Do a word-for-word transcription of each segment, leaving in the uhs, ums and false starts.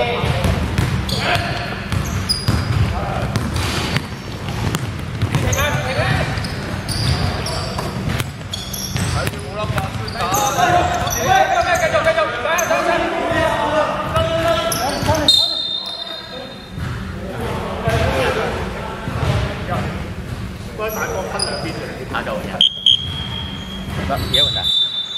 下球人，得幾多問題？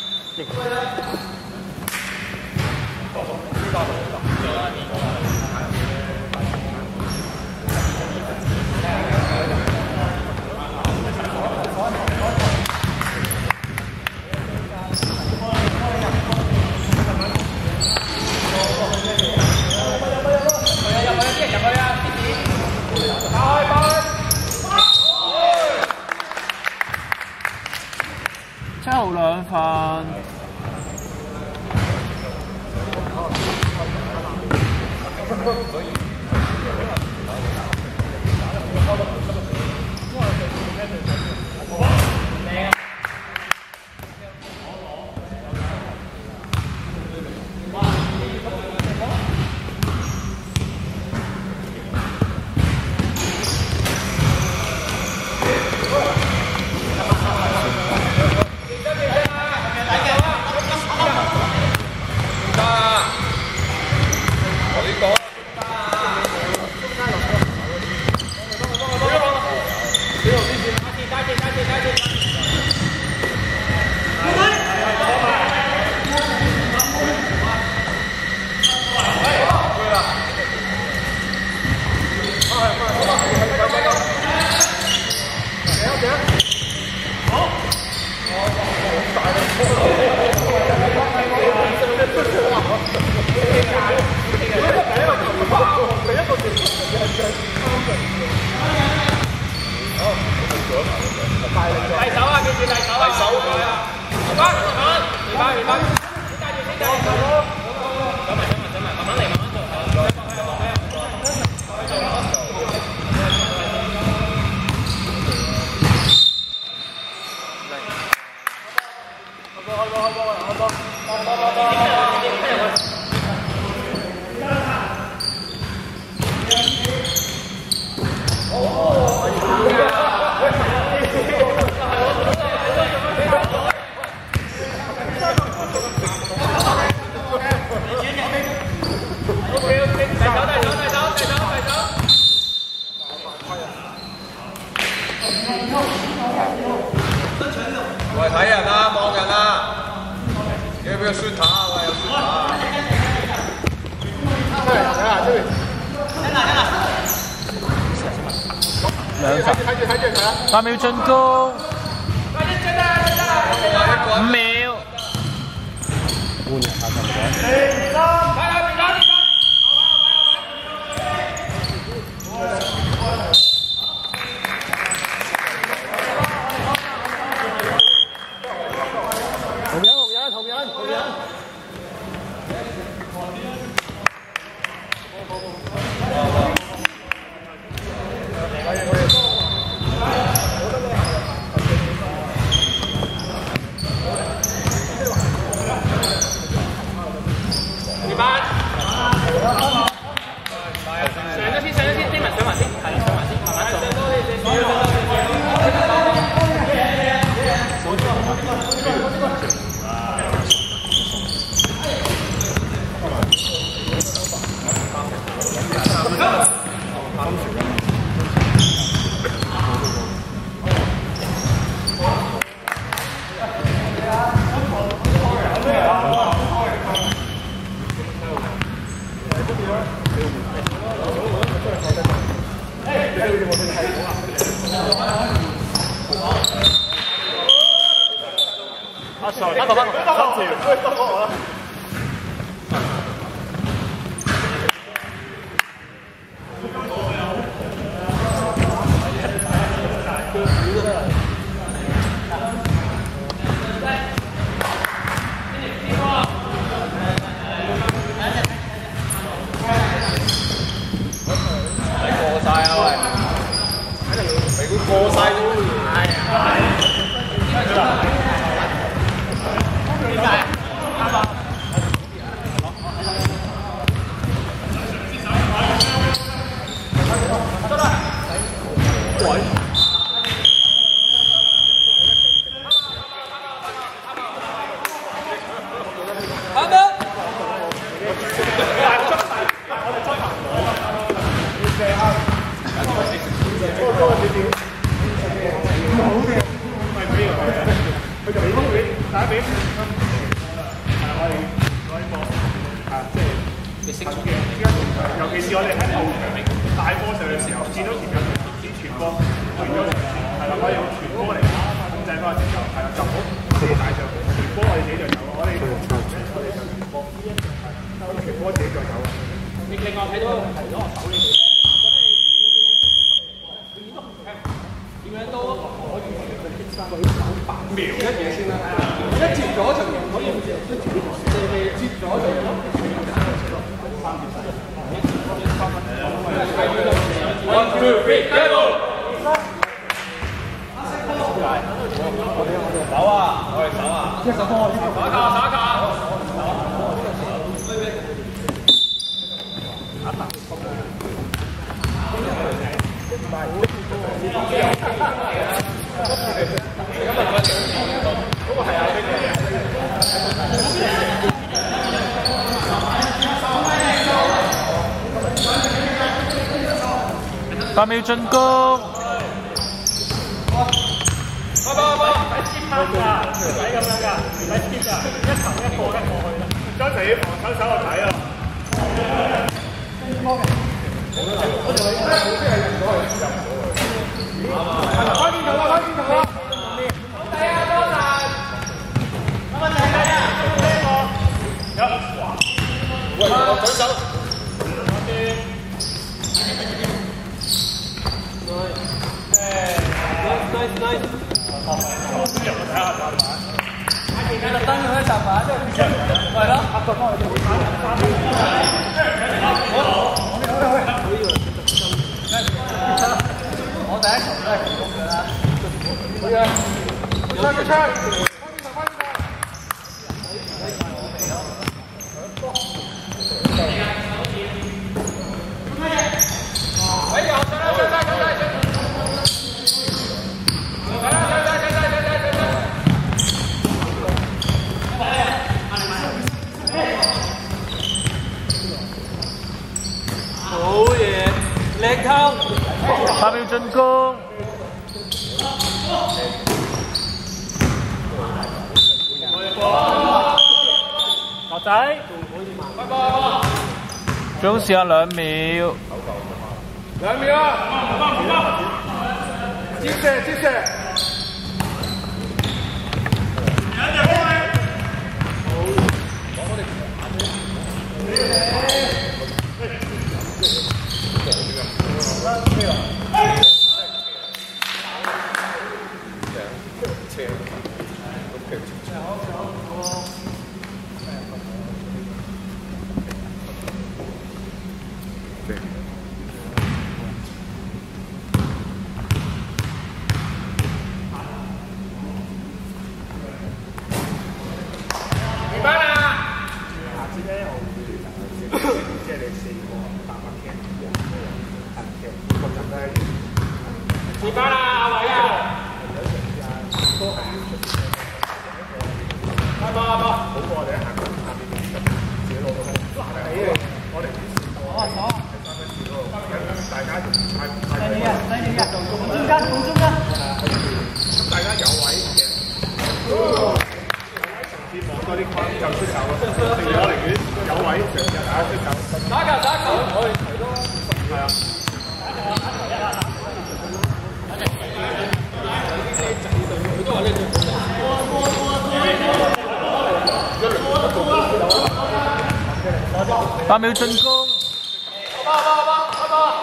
抽兩份。 喂，睇人啦，望人啦，要唔要酸塔啊？喂，有酸塔啊！出嚟，睇下，出嚟。聽下，聽下。兩十。睇住，睇住，睇下。 八秒進攻。五秒。 換人下十個。 翻個翻個，三條，得我啦。 過曬啊喂！俾佢過曬喎！係啊！ 尤其是我哋喺後場帶波上嘅時候，見到前面有啲傳波換咗嚟，係啦，可以用傳波嚟控制嗰個節奏，係啦，就唔好自己帶上傳波，我哋自己就走，我哋我哋就傳波，傳波自己就走。另外睇到提咗個手呢邊，點樣都可以佢手八秒一嘢先啦，一接咗就可以接接咗就。One, two, three, go! 走啊！我哋走啊！一手幫我呢邊。打卡打卡。 八秒進攻。 八八八，唔使 skip 㗎，唔使咁樣㗎，唔使 skip 㗎，一球一個一過去啦。將成啲防守手就睇啦。開邊球啦！開邊球啦！好睇啊，多謝。冇問題啊，呢個有。喂，我舉手。nice nice。哦，邊入去睇下站板？特登去睇站板，即係係咯。合作幫我哋會打三秒。好，我以為我第一球都係成功㗎啦。好嘅，出嘅出。喂，有上啦，上啦，上啦！好嘢，力透， 八秒進攻。 學仔， 最好試下兩秒。 兩秒啊！接射，接射。二班啦，阿偉啊！阿伯阿伯，好過我哋喺下邊下邊自己攞到嗱你我哋攞攞三分線嗰度，大家太太犀利啊！犀利啊！中間中中間，咁大家有位嘅，上次望多啲框就出手咯。譬如我寧願有位，成日大家出手。打球打球，我哋提多係啊。 八秒進攻。 八八八八八。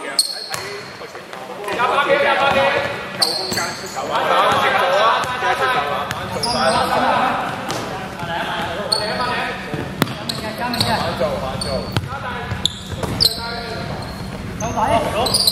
廿八幾廿八幾。夠空間出手啊！打直做啊！記得出手啊！做晒啦！翻嚟啊！翻嚟啊！翻嚟啊！加明嘅，加明嘅。反做反做。加大。手底。